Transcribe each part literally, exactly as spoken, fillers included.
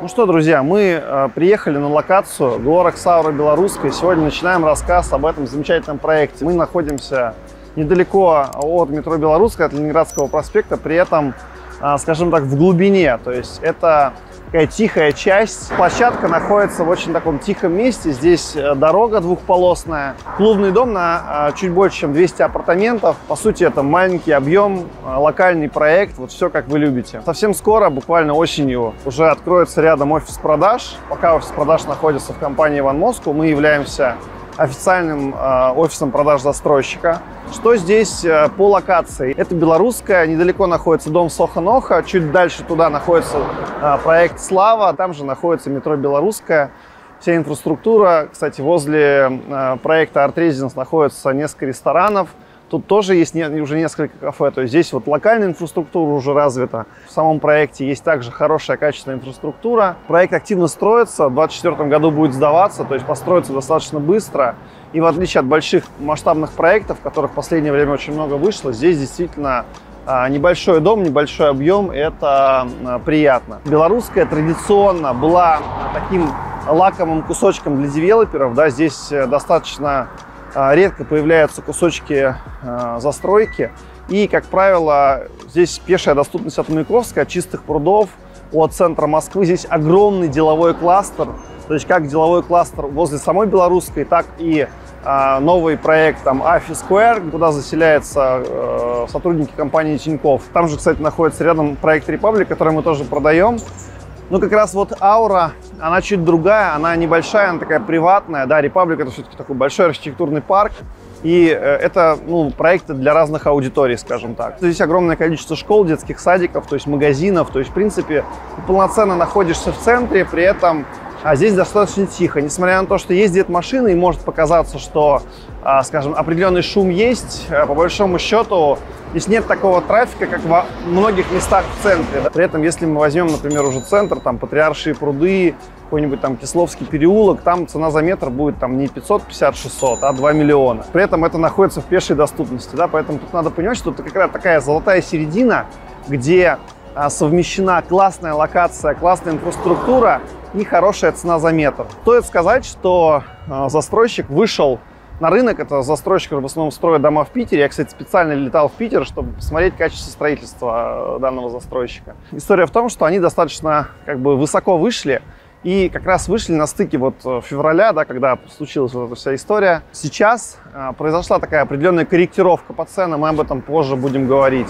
Ну что, друзья, мы э, приехали на локацию Glorex Aura Белорусская. Сегодня начинаем рассказ об этом замечательном проекте. Мы находимся недалеко от метро Белорусская, от Ленинградского проспекта, при этом, э, скажем так, в глубине. То есть это такая тихая часть. Площадка находится в очень таком тихом месте. Здесь дорога двухполосная. Клубный дом на чуть больше, чем двести апартаментов. По сути, это маленький объем, локальный проект. Вот все, как вы любите. Совсем скоро, буквально осенью, уже откроется рядом офис продаж. Пока офис продаж находится в компании One Moscow, мы являемся официальным э, офисом продаж застройщика. Что здесь э, по локации? Это Белорусская, недалеко находится дом Соха-Ноха, чуть дальше туда находится э, проект Слава, там же находится метро Белорусская. Вся инфраструктура, кстати, возле э, проекта Art Residence находится несколько ресторанов. Тут тоже есть не, уже несколько кафе, то есть здесь вот локальная инфраструктура уже развита. В самом проекте есть также хорошая, качественная инфраструктура. Проект активно строится, в две тысячи двадцать четвёртом году будет сдаваться, то есть построится достаточно быстро. И в отличие от больших масштабных проектов, которых в последнее время очень много вышло, здесь действительно а, небольшой дом, небольшой объем, это а, приятно. Белорусская традиционно была таким лакомым кусочком для девелоперов, да, здесь достаточно редко появляются кусочки э, застройки. И, как правило, здесь пешая доступность от Маяковской, от Чистых прудов, от центра Москвы. Здесь огромный деловой кластер. То есть как деловой кластер возле самой Белорусской, так и э, новый проект там Афи Square, куда заселяются э, сотрудники компании Тинькофф. Там же, кстати, находится рядом проект Republic, который мы тоже продаем. Ну, как раз вот Аура, она чуть другая, она небольшая, она такая приватная. Да, Republic — это все-таки такой большой архитектурный парк. И это, ну, проекты для разных аудиторий, скажем так. Здесь огромное количество школ, детских садиков, то есть магазинов. То есть, в принципе, ты полноценно находишься в центре, при этом а здесь достаточно тихо. Несмотря на то, что ездят машины, и может показаться, что, скажем, определенный шум есть, по большому счету здесь нет такого трафика, как во многих местах в центре. Да? При этом, если мы возьмем, например, уже центр, там Патриаршие пруды, какой-нибудь там Кисловский переулок, там цена за метр будет там не пятьсот пятьдесят шестьсот, а два миллиона. При этом это находится в пешей доступности, да? Поэтому тут надо понимать, что это как раз такая золотая середина, где а, совмещена классная локация, классная инфраструктура и хорошая цена за метр. Стоит сказать, что а, застройщик вышел на рынок. Это застройщик в основном строит дома в Питере. Я, кстати, специально летал в Питер, чтобы посмотреть качество строительства данного застройщика. История в том, что они достаточно как бы высоко вышли. И как раз вышли на стыке вот февраля, да, когда случилась вот эта вся история. Сейчас а, произошла такая определенная корректировка по ценам, мы об этом позже будем говорить.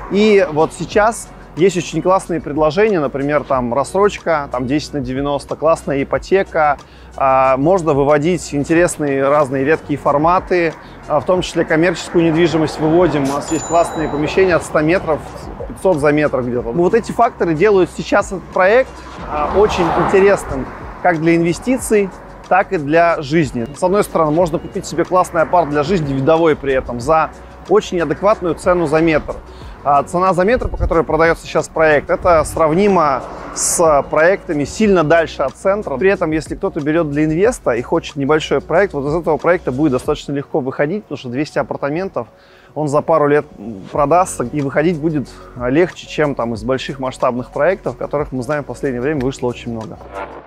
И вот сейчас есть очень классные предложения, например, там рассрочка, там десять на девяносто, классная ипотека. А, можно выводить интересные разные редкие форматы, а, в том числе коммерческую недвижимость выводим. У нас есть классные помещения от ста метров, пятьсот за метр где-то. Вот эти факторы делают сейчас этот проект а, очень интересным как для инвестиций, так и для жизни. С одной стороны, можно купить себе классный апарт для жизни, видовой при этом, за очень адекватную цену за метр. А цена за метр, по которой продается сейчас проект, это сравнимо с проектами сильно дальше от центра. При этом, если кто-то берет для инвеста и хочет небольшой проект, вот из этого проекта будет достаточно легко выходить, потому что двести апартаментов он за пару лет продастся, и выходить будет легче, чем там из больших масштабных проектов, которых, мы знаем, в последнее время вышло очень много.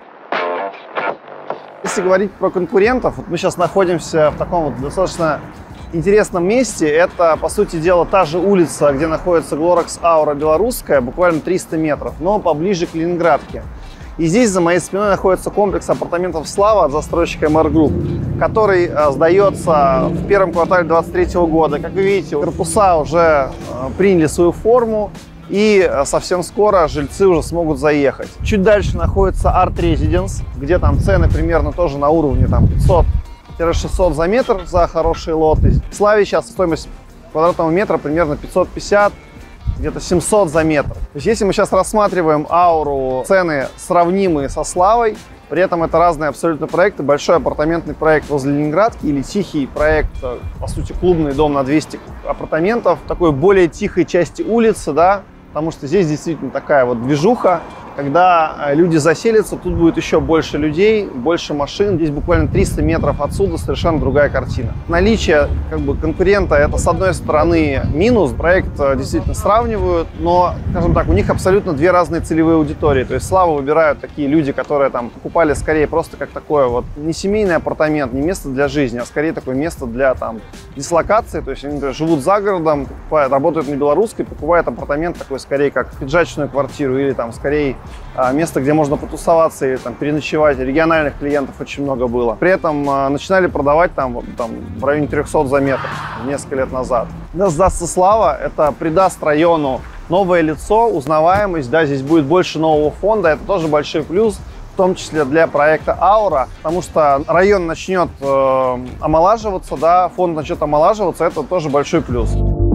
Если говорить про конкурентов, вот мы сейчас находимся в таком вот достаточно интересном месте. Это, по сути дела, та же улица, где находится Glorex Aura Белорусская, буквально триста метров, но поближе к Ленинградке. И здесь за моей спиной находится комплекс апартаментов «Слава» от застройщика эм эр Group, который а, сдается в первом квартале две тысячи двадцать третьего года. Как вы видите, корпуса уже а, приняли свою форму, и а, совсем скоро жильцы уже смогут заехать. Чуть дальше находится Art Residence, где там цены примерно тоже на уровне там пятьсот шестьсот за метр за хорошие лоты. В Славе сейчас стоимость квадратного метра примерно пятьсот пятьдесят, где-то семьсот за метр. То есть если мы сейчас рассматриваем Ауру, цены сравнимые со Славой, при этом это разные абсолютно проекты. Большой апартаментный проект возле Ленинградки или тихий проект, по сути, клубный дом на двести апартаментов, такой более тихой части улицы, да, потому что здесь действительно такая вот движуха. Когда люди заселятся, тут будет еще больше людей, больше машин. Здесь буквально триста метров отсюда совершенно другая картина. Наличие как бы конкурента — это, с одной стороны, минус. Проект действительно сравнивают, но, скажем так, у них абсолютно две разные целевые аудитории. То есть Славу выбирают такие люди, которые там покупали скорее просто как такое вот не семейный апартамент, не место для жизни, а скорее такое место для там дислокации. То есть они, например, живут за городом, покупают, работают на Белорусской, покупают апартамент такой скорее как пиджачную квартиру или там скорее а, место, где можно потусоваться или там переночевать. Региональных клиентов очень много было. При этом а, начинали продавать там, там в районе трёхсот за метр несколько лет назад. Когда сдастся Слава, это придаст району новое лицо, узнаваемость, да, здесь будет больше нового фонда, это тоже большой плюс, в том числе для проекта Аура, потому что район начнет э, омолаживаться, да, фонд начнет омолаживаться, это тоже большой плюс.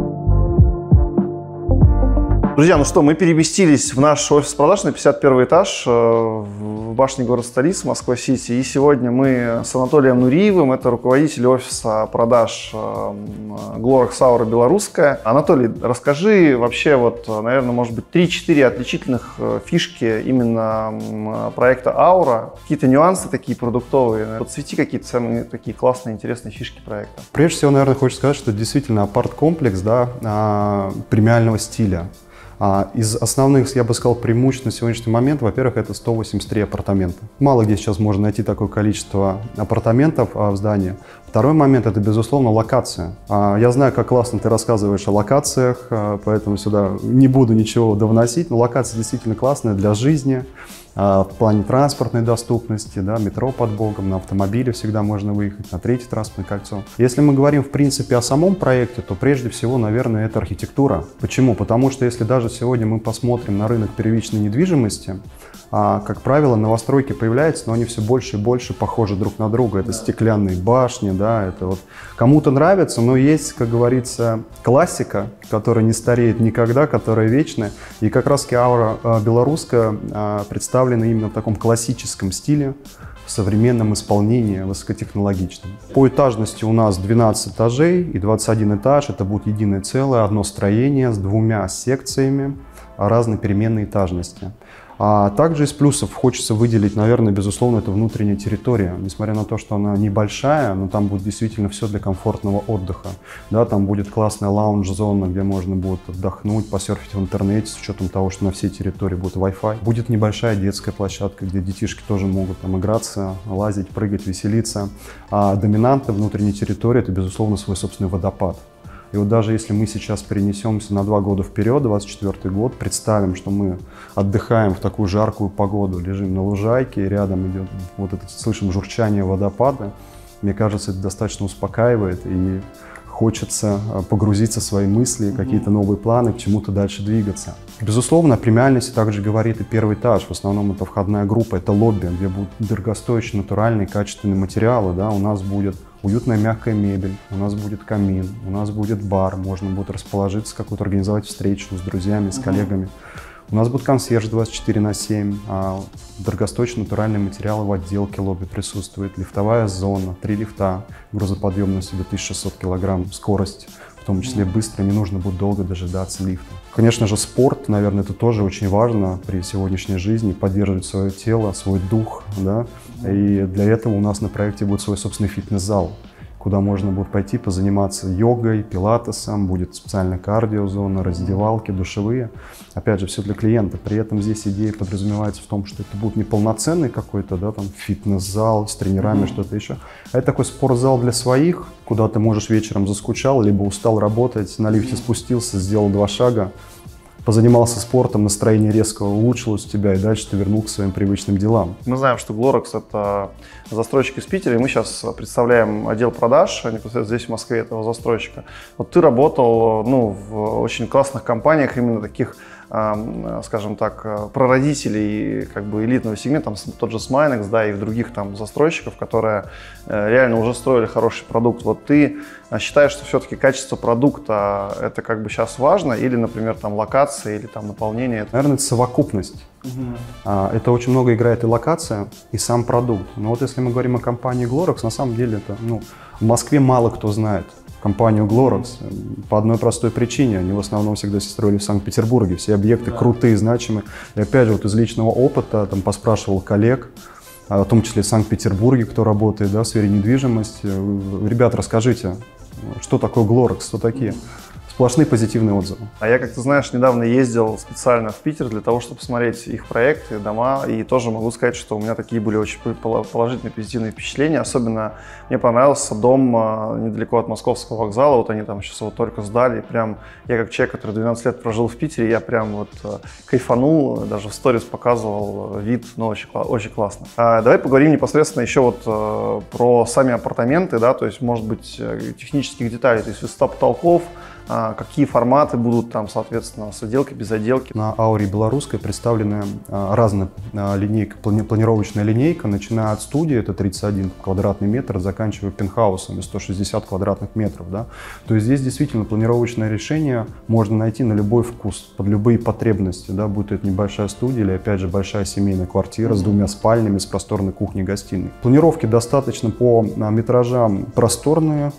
Друзья, ну что, мы переместились в наш офис продаж на пятьдесят первый этаж в башне города столицы, Москва-Сити. И сегодня мы с Анатолием Нуриевым, это руководитель офиса продаж Glorex Aura Белорусская. Анатолий, расскажи вообще, вот, наверное, может быть, три-четыре отличительных фишки именно проекта Aura. Какие-то нюансы такие продуктовые. Подсвети какие-то самые такие классные, интересные фишки проекта. Прежде всего, наверное, хочется сказать, что это действительно апарт-комплекс, да, премиального стиля. Из основных, я бы сказал, преимуществ на сегодняшний момент, во-первых, это сто восемьдесят три апартамента. Мало где сейчас можно найти такое количество апартаментов в здании. Второй момент – это, безусловно, локация. Я знаю, как классно ты рассказываешь о локациях, поэтому сюда не буду ничего довносить, но локация действительно классная для жизни. В плане транспортной доступности, да, метро под Богом, на автомобиле всегда можно выехать, на третье транспортное кольцо. Если мы говорим, в принципе, о самом проекте, то прежде всего, наверное, это архитектура. Почему? Потому что если даже сегодня мы посмотрим на рынок первичной недвижимости, а, как правило, новостройки появляются, но они все больше и больше похожи друг на друга. Это стеклянные башни, да, это вот кому-то нравится, но есть, как говорится, классика, которая не стареет никогда, которая вечная. И как раз-таки Аура Белорусская а, представлена именно в таком классическом стиле, в современном исполнении, высокотехнологичном. По этажности у нас двенадцать этажей и двадцать один этаж. Это будет единое целое, одно строение с двумя секциями разной переменной этажности. А также из плюсов хочется выделить, наверное, безусловно, это внутренняя территория. Несмотря на то, что она небольшая, но там будет действительно все для комфортного отдыха. Да, там будет классная лаунж-зона, где можно будет отдохнуть, посерфить в интернете, с учетом того, что на всей территории будет Wi-Fi. Будет небольшая детская площадка, где детишки тоже могут там играться, лазить, прыгать, веселиться. А доминанта внутренней территории – это, безусловно, свой собственный водопад. И вот даже если мы сейчас перенесемся на два года вперед, двадцать четвёртый год, представим, что мы отдыхаем в такую жаркую погоду, лежим на лужайке, и рядом идет вот это, слышим журчание водопада, мне кажется, это достаточно успокаивает, и хочется погрузиться в свои мысли, какие-то новые планы, к чему-то дальше двигаться. Безусловно, о премиальности также говорит и первый этаж. В основном это входная группа, это лобби, где будут дорогостоящие, натуральные, качественные материалы. Да? У нас будет уютная мягкая мебель, у нас будет камин, у нас будет бар, можно будет расположиться, какую-то организовать встречу с друзьями, с коллегами. У нас будет консьерж двадцать четыре на семь, а дорогостоящие натуральные материалы в отделке лобби присутствует, лифтовая зона, три лифта, грузоподъемностью до тысячи шестисот килограмм, скорость, в том числе быстро, не нужно будет долго дожидаться лифта. Конечно же, спорт, наверное, это тоже очень важно при сегодняшней жизни, поддерживать свое тело, свой дух, да, и для этого у нас на проекте будет свой собственный фитнес-зал, куда можно будет пойти позаниматься йогой, пилатесом, будет специальная кардиозона, раздевалки, душевые. Опять же, все для клиента. При этом здесь идея подразумевается в том, что это будет не полноценный какой-то, да, там, фитнес-зал с тренерами, mm-hmm. что-то еще. А это такой спортзал для своих, куда ты можешь вечером заскучал, либо устал работать, на лифте спустился, сделал два шага, позанимался спортом, настроение резко улучшилось у тебя, и дальше ты вернул к своим привычным делам. Мы знаем, что Glorex — это застройщик из Питера, и мы сейчас представляем отдел продаж, непосредственно здесь, в Москве, этого застройщика. Вот ты работал, ну, в очень классных компаниях, именно таких, скажем так, прародителей как бы элитного сегмента, там тот же Sminex, да, и в других там застройщиков, которые реально уже строили хороший продукт. Вот ты считаешь, что все-таки качество продукта — это как бы сейчас важно, или, например, там локация, или там наполнение? Наверное, это совокупность. Угу. Это очень много играет и локация, и сам продукт. Но вот если мы говорим о компании Glorex, на самом деле это, ну, в Москве мало кто знает компанию Glorox по одной простой причине. Они в основном всегда строили в Санкт-Петербурге. Все объекты да. крутые, значимые. И опять же, вот из личного опыта там поспрашивал коллег, в том числе в Санкт-Петербурге, кто работает да, в сфере недвижимости. Ребят, расскажите, что такое Glorox, кто такие? Сплошные позитивные отзывы. А я, как ты знаешь, недавно ездил специально в Питер для того, чтобы посмотреть их проекты, дома, и тоже могу сказать, что у меня такие были очень положительные, позитивные впечатления. Особенно мне понравился дом недалеко от Московского вокзала, вот они там сейчас его только сдали, и прям я как человек, который двенадцать лет прожил в Питере, я прям вот кайфанул, даже в сторис показывал вид, ну очень, очень классно. А давай поговорим непосредственно еще вот про сами апартаменты, да, то есть может быть технических деталей, то есть высота потолков, какие форматы будут там, соответственно, с отделкой, без отделки. На Ауре Белорусской представлены разная линейка, планировочная линейка, начиная от студии, это тридцать один квадратный метр, заканчивая пентхаусами сто шестьдесят квадратных метров. Да? То есть здесь действительно планировочное решение можно найти на любой вкус, под любые потребности, да? Будь это небольшая студия или, опять же, большая семейная квартира mm-hmm. с двумя спальнями, с просторной кухней-гостиной. Планировки достаточно по метражам просторные,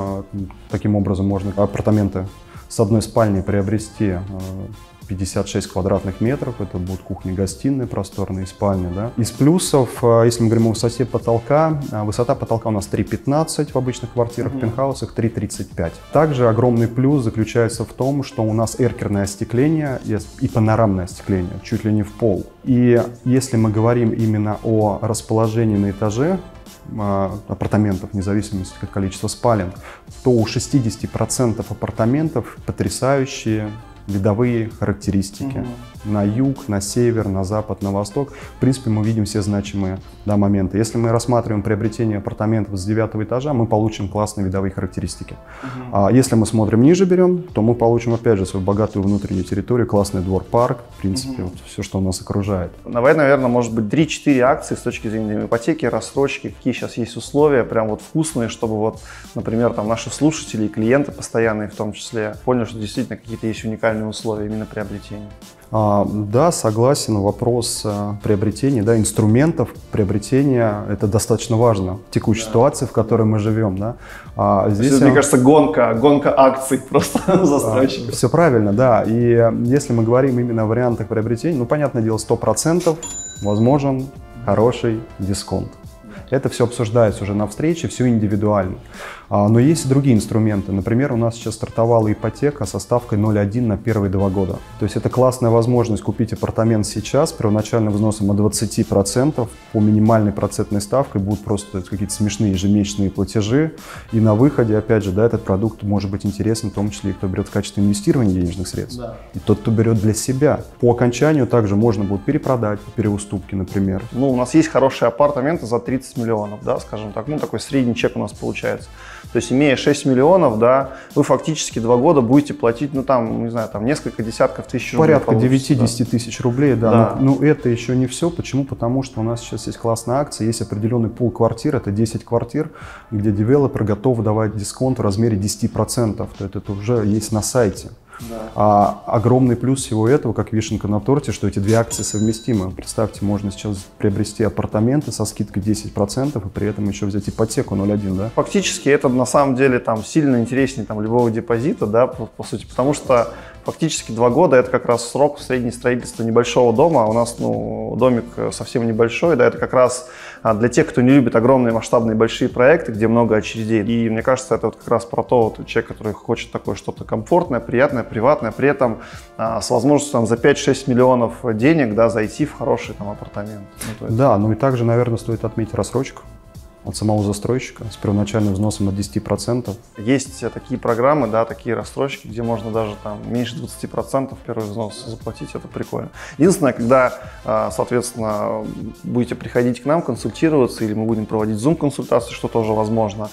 таким образом можно апартаменты с одной спальней приобрести пятьдесят шесть квадратных метров, это будут кухня-гостиная, просторные спальни. Да? Из плюсов, если мы говорим о высоте потолка, высота потолка у нас три пятнадцать в обычных квартирах, mm-hmm. в пентхаусах три тридцать пять. Также огромный плюс заключается в том, что у нас эркерное остекление и панорамное остекление, чуть ли не в пол. И если мы говорим именно о расположении на этаже, апартаментов, вне зависимости от количества спален, то у шестидесяти процентов апартаментов потрясающие видовые характеристики. Угу. На юг, на север, на запад, на восток. В принципе, мы видим все значимые да, моменты. Если мы рассматриваем приобретение апартаментов с девятого этажа, мы получим классные видовые характеристики. Угу. А если мы смотрим ниже берем, то мы получим, опять же, свою богатую внутреннюю территорию, классный двор-парк, в принципе, угу. вот все, что у нас окружает. Давай, наверное, может быть, три-четыре акции с точки зрения ипотеки, рассрочки, какие сейчас есть условия, прям вот вкусные, чтобы вот, например, там наши слушатели и клиенты постоянные в том числе поняли, что действительно какие-то есть уникальные условия именно приобретения. А, да, согласен. Вопрос а, приобретения, да, инструментов приобретения – это достаточно важно в текущей да. ситуации, в которой мы живем. Да. А, здесь, есть, мне кажется, гонка, гонка акций просто застройщиков. А, все правильно, да. И если мы говорим именно о вариантах приобретения, ну, понятное дело, сто процентов возможен хороший дисконт. Это все обсуждается уже на встрече, все индивидуально. Но есть и другие инструменты. Например, у нас сейчас стартовала ипотека со ставкой ноль целых одна десятая на первые два года. То есть это классная возможность купить апартамент сейчас, первоначальным взносом от двадцати процентов, по минимальной процентной ставке будут просто какие-то смешные ежемесячные платежи. И на выходе, опять же, да, этот продукт может быть интересен, в том числе и кто берет в качестве инвестирования денежных средств, да. и тот, кто берет для себя. По окончанию также можно будет перепродать, переуступки, например. Ну, у нас есть хорошие апартаменты за тридцать миллионов, да, скажем так, ну, такой средний чек у нас получается. То есть, имея шесть миллионов, да, вы фактически два года будете платить, ну, там, не знаю, там, несколько десятков тысяч рублей. Порядка девяти-десяти тысяч рублей, да. да. Но, но это еще не все. Почему? Потому что у нас сейчас есть классная акция, есть определенный пул квартир, это десять квартир, где девелопер готов давать дисконт в размере десяти процентов. То есть, это уже есть на сайте. Да. А огромный плюс всего этого, как вишенка на торте, что эти две акции совместимы. Представьте, можно сейчас приобрести апартаменты со скидкой десять процентов и при этом еще взять ипотеку ноль целых одна десятая, да? Фактически это на самом деле там сильно интереснее там, любого депозита, да, по, по сути, потому что фактически два года это как раз срок среднего строительства небольшого дома. У нас ну, домик совсем небольшой, да, это как раз для тех, кто не любит огромные масштабные большие проекты, где много очередей. И мне кажется, это вот как раз про то, вот, человек, который хочет такое что-то комфортное, приятное, приватное, при этом а, с возможностью там, за пять-шесть миллионов денег да, зайти в хороший там, апартамент. Ну, есть... Да, ну и также, наверное, стоит отметить рассрочку от самого застройщика с первоначальным взносом от десяти процентов. Есть такие программы, да, такие рассрочки, где можно даже там меньше двадцати процентов первый взнос заплатить, это прикольно. Единственное, когда, соответственно, будете приходить к нам консультироваться или мы будем проводить зум-консультации, что тоже возможно,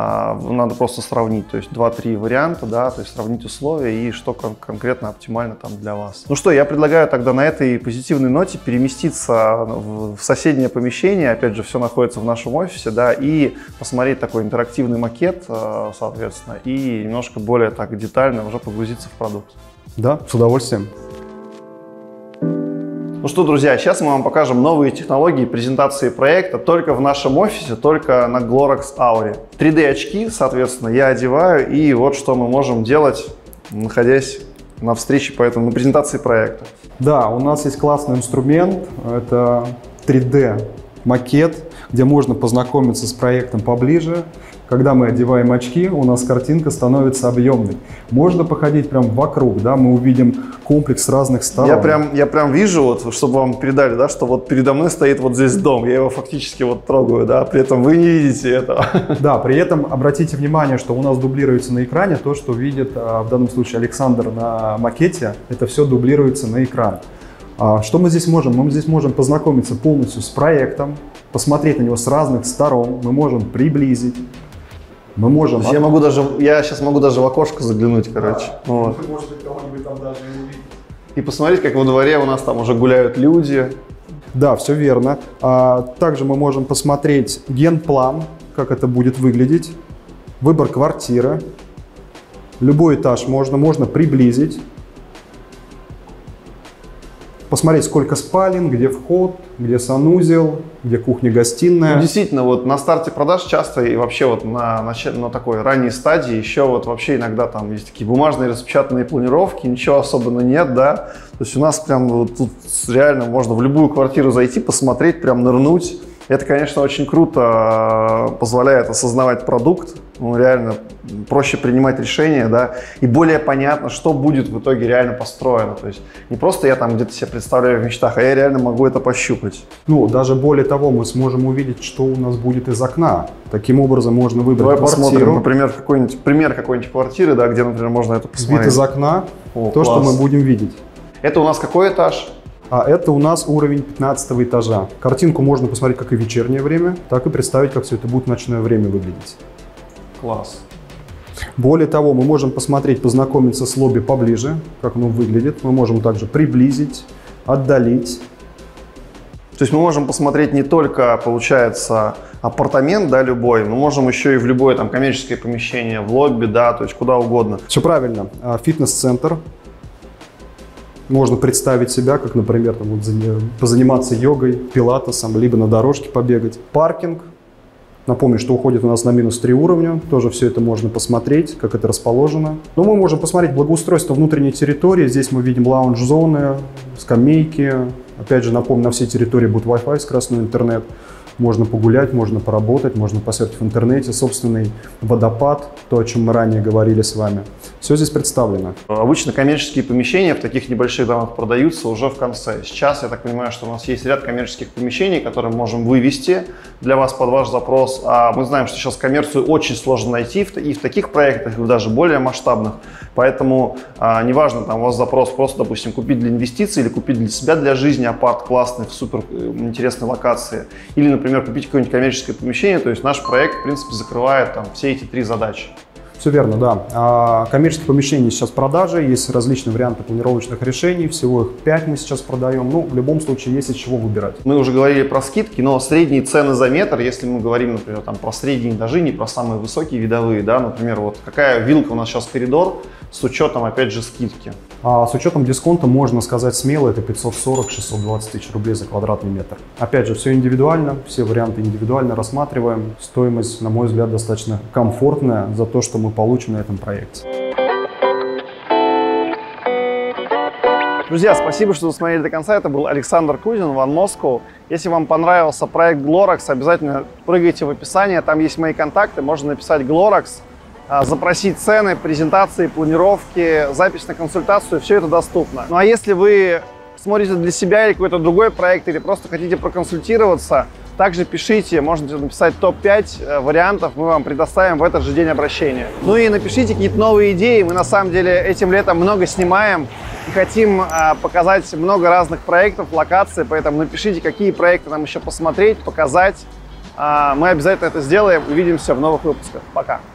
надо просто сравнить, то есть два-три варианта, да, то есть сравнить условия и что кон- конкретно оптимально там для вас. Ну что, я предлагаю тогда на этой позитивной ноте переместиться в, в соседнее помещение, опять же, все находится в нашем офисе, да, и посмотреть такой интерактивный макет, соответственно, и немножко более так детально уже погрузиться в продукт. Да, с удовольствием. Ну что, друзья, сейчас мы вам покажем новые технологии презентации проекта только в нашем офисе, только на Glorax Aure. три дэ очки, соответственно, я одеваю, и вот что мы можем делать, находясь на встрече, поэтому на презентации проекта. Да, у нас есть классный инструмент, это три дэ макет, где можно познакомиться с проектом поближе. Когда мы одеваем очки, у нас картинка становится объемной. Можно походить прям вокруг, да, мы увидим комплекс с разных сторон. Я прям, я прям вижу, вот, чтобы вам передали, да, что вот передо мной стоит вот здесь дом, я его фактически вот трогаю, да, при этом вы не видите этого. Да, при этом обратите внимание, что у нас дублируется на экране то, что видит в данном случае Александр на макете, это все дублируется на экран. Что мы здесь можем? Мы здесь можем познакомиться полностью с проектом, посмотреть на него с разных сторон, мы можем приблизить. Мы можем. Я могу даже, я сейчас могу даже в окошко заглянуть, короче. Да. Вот. Может быть, кого-нибудь там даже не увидеть. И посмотреть, как во дворе у нас там уже гуляют люди. Да, все верно. А, также мы можем посмотреть генплан, как это будет выглядеть, выбор квартиры. Любой этаж можно, можно приблизить. Посмотреть, сколько спален, где вход, где санузел, где кухня-гостиная. Ну, действительно, вот на старте продаж часто и вообще вот на, на, на такой ранней стадии еще вот вообще иногда там есть такие бумажные распечатанные планировки, ничего особенно нет, да. То есть у нас прям вот тут реально можно в любую квартиру зайти, посмотреть, прям нырнуть. Это, конечно, очень круто позволяет осознавать продукт, ну, реально проще принимать решения, да, и более понятно, что будет в итоге реально построено. То есть не просто я там где-то себе представляю в мечтах, а я реально могу это пощупать. Ну, даже более того, мы сможем увидеть, что у нас будет из окна. Таким образом можно выбрать Давай квартиру. посмотрим, например, какой-нибудь пример какой-нибудь квартиры, да, где, например, можно это посмотреть. Вид из окна, О, то, класс. что мы будем видеть. Это у нас какой этаж? А это у нас уровень пятнадцатого этажа. Картинку можно посмотреть как и в вечернее время, так и представить, как все это будет в ночное время выглядеть. Класс. Более того, мы можем посмотреть, познакомиться с лобби поближе, как оно выглядит. Мы можем также приблизить, отдалить. То есть мы можем посмотреть не только, получается, апартамент, да, любой, мы можем еще и в любое там коммерческое помещение, в лобби, да, то есть куда угодно. Все правильно. Фитнес-центр. Можно представить себя, как, например, там, вот, позаниматься йогой, пилатесом, либо на дорожке побегать. Паркинг. Напомню, что уходит у нас на минус три уровня. Тоже все это можно посмотреть, как это расположено. Но мы можем посмотреть благоустройство внутренней территории. Здесь мы видим лаунж-зоны, скамейки. Опять же, напомню, на всей территории будет Wi-Fi, скоростной интернет. Можно погулять, можно поработать, можно посерфить в интернете, собственный водопад, то, о чем мы ранее говорили с вами. Все здесь представлено. Обычно коммерческие помещения в таких небольших домах продаются уже в конце. Сейчас, я так понимаю, что у нас есть ряд коммерческих помещений, которые мы можем вывести для вас под ваш запрос. А мы знаем, что сейчас коммерцию очень сложно найти и в таких проектах, и даже более масштабных. Поэтому а, неважно, там у вас запрос просто, допустим, купить для инвестиций или купить для себя, для жизни апарт классный в супер интересной локации. Или, например, купить какое-нибудь коммерческое помещение. То есть наш проект, в принципе, закрывает там все эти три задачи. Все верно, да. А, коммерческие помещения сейчас в продаже, есть различные варианты планировочных решений, всего их пять мы сейчас продаем, ну, в любом случае есть из чего выбирать. Мы уже говорили про скидки, но средние цены за метр, если мы говорим, например, там, про средние этажи, не про самые высокие видовые, да, например, вот какая вилка у нас сейчас коридор с учетом, опять же, скидки. А с учетом дисконта можно сказать смело, это пятьсот сорок — шестьсот двадцать тысяч рублей за квадратный метр. Опять же, все индивидуально, все варианты индивидуально рассматриваем. Стоимость, на мой взгляд, достаточно комфортная за то, что мы получим на этом проекте. Друзья, спасибо, что досмотрели до конца. Это был Александр Кузин, One Moscow. Если вам понравился проект Glorax, обязательно прыгайте в описание. Там есть мои контакты. Можно написать Glorax, запросить цены, презентации, планировки, запись на консультацию. Все это доступно. Ну а если вы смотрите для себя или какой-то другой проект, или просто хотите проконсультироваться, также пишите, можете написать топ пять вариантов, мы вам предоставим в этот же день обращения. Ну и напишите какие-то новые идеи. Мы на самом деле этим летом много снимаем и хотим а, показать много разных проектов, локаций, поэтому напишите, какие проекты нам еще посмотреть, показать. А, мы обязательно это сделаем. Увидимся в новых выпусках. Пока!